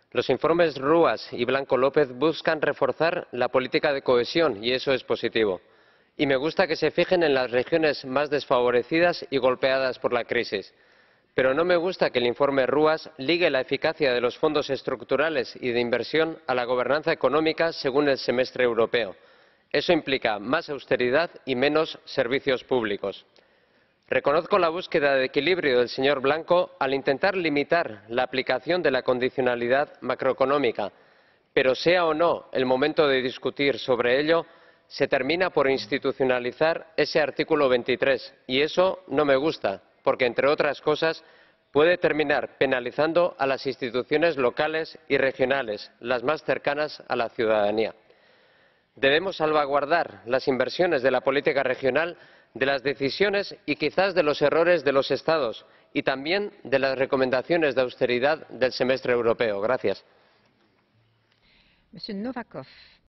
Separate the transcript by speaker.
Speaker 1: Los informes Ruas y Blanco López buscan reforzar la política de cohesión y eso es positivo. Y me gusta que se fijen en las regiones más desfavorecidas y golpeadas por la crisis. Pero no me gusta que el informe Ruas ligue la eficacia de los fondos estructurales y de inversión a la gobernanza económica según el semestre europeo. Eso implica más austeridad y menos servicios públicos. Reconozco la búsqueda de equilibrio del señor Blanco al intentar limitar la aplicación de la condicionalidad macroeconómica, pero sea o no el momento de discutir sobre ello, se termina por institucionalizar ese artículo 23 y eso no me gusta, porque, entre otras cosas, puede terminar penalizando a las instituciones locales y regionales, las más cercanas a la ciudadanía. Debemos salvaguardar las inversiones de la política regional de las decisiones y quizás de los errores de los Estados y también de las recomendaciones de austeridad del semestre europeo. Gracias.